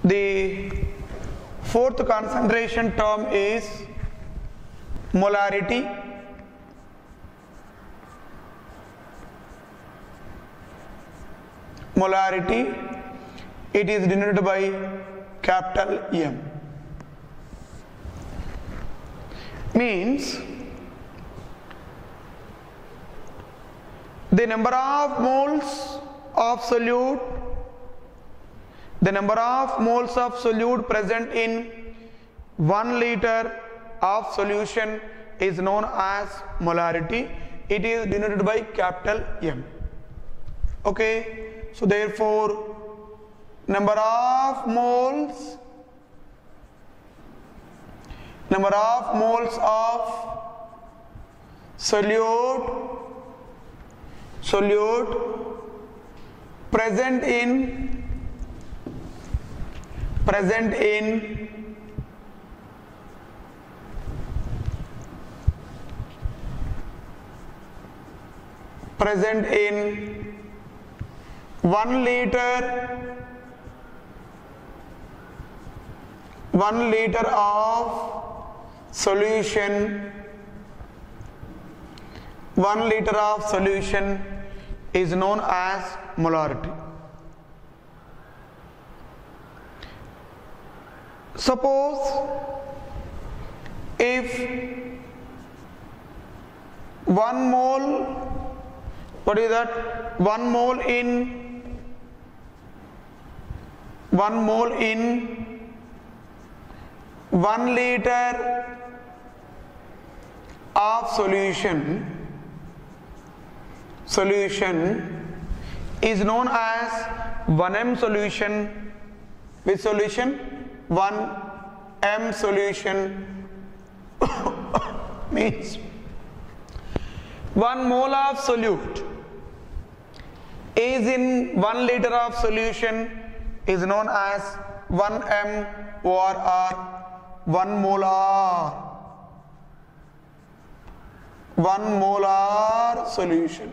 The fourth concentration term is molarity. Molarity, it is denoted by capital M. Means the number of moles of solute, present in 1 liter of solution is known as molarity. It is denoted by capital M. Okay, so therefore number of moles of solute present in 1 liter of solution, is known as molarity. Suppose if 1 mole, what is that? 1 mole in 1 liter of solution is known as 1M solution. Which solution? 1M solution. Means 1 mole of solute is in 1 liter of solution is known as 1M or 1 molar solution.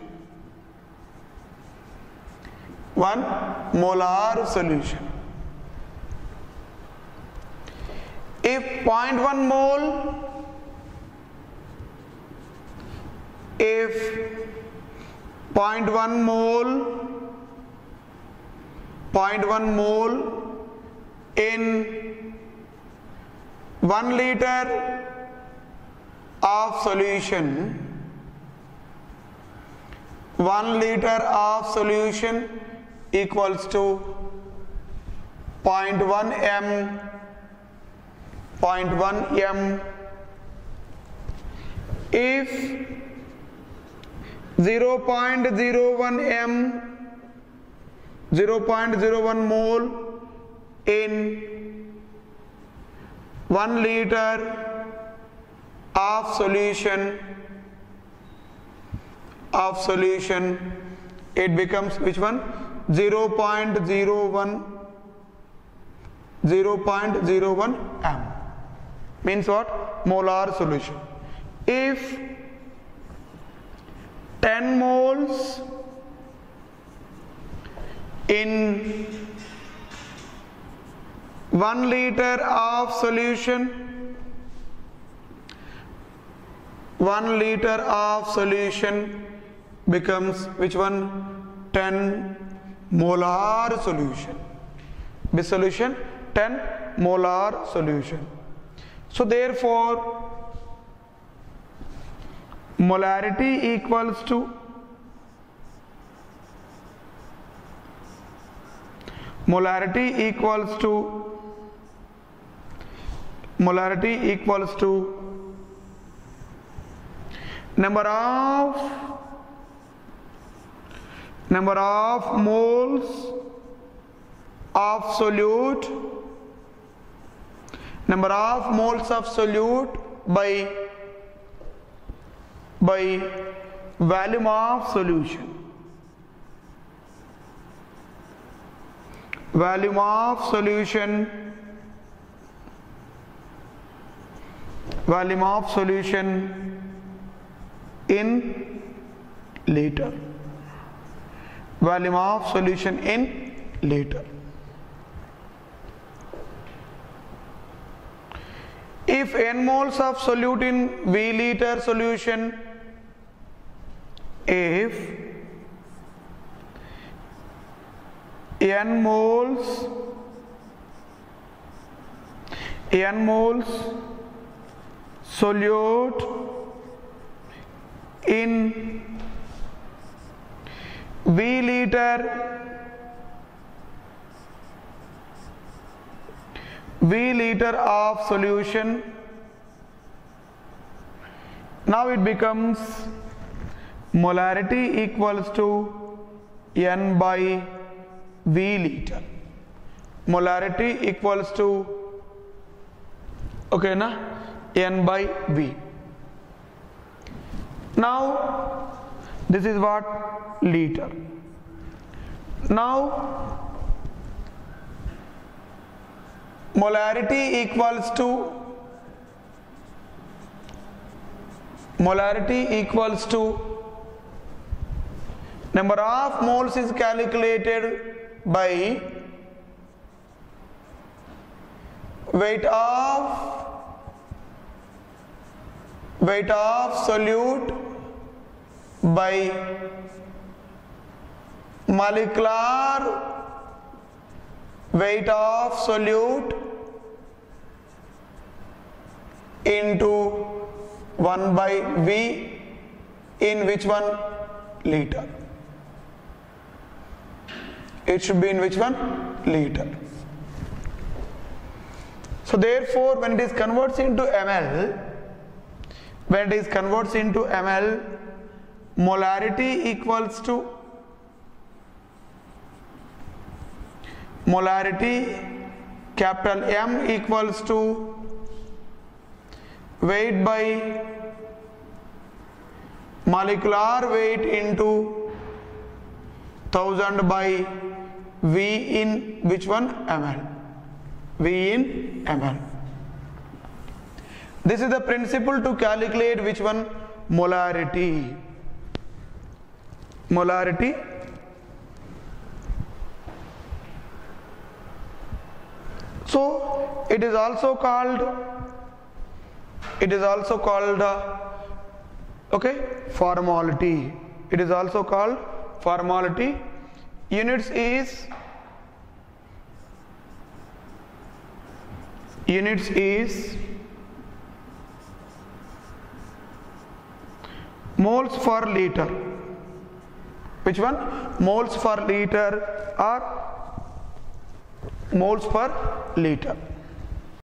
1 molar solution. If 0.1 mole, in 1 liter of solution, 1 liter of solution equals to 0.1 m. If 0.01 mole in 1 liter of solution, it becomes which one? 0.01 m. Means what? Molar solution. If 10 moles in 1 liter of solution, 1 liter of solution becomes which one? 10 molar solution. This solution 10 molar solution. So therefore molarity equals to number of moles of solute, by volume of solution. Volume of solution in liter. Volume of solution in liter. if n moles of solute in V liter solution, if n moles solute in V liter of solution, now it becomes molarity equals to n by V liter. Molarity equals to, okay na, n by V. Now this is what? Liter. Now molarity equals to number of moles is calculated by weight of solute by molecular weight of solute into 1 by V in which one? Liter. It should be in which one? Liter. So therefore when it is converts into ml, molarity equals to capital M equals to weight by molecular weight into 1000 by V in which one? ml. V in ml. This is the principle to calculate which one? Molarity. So it is also called formality. It is also called formality. Units is moles per liter. Which one? Moles per liter or moles per liter.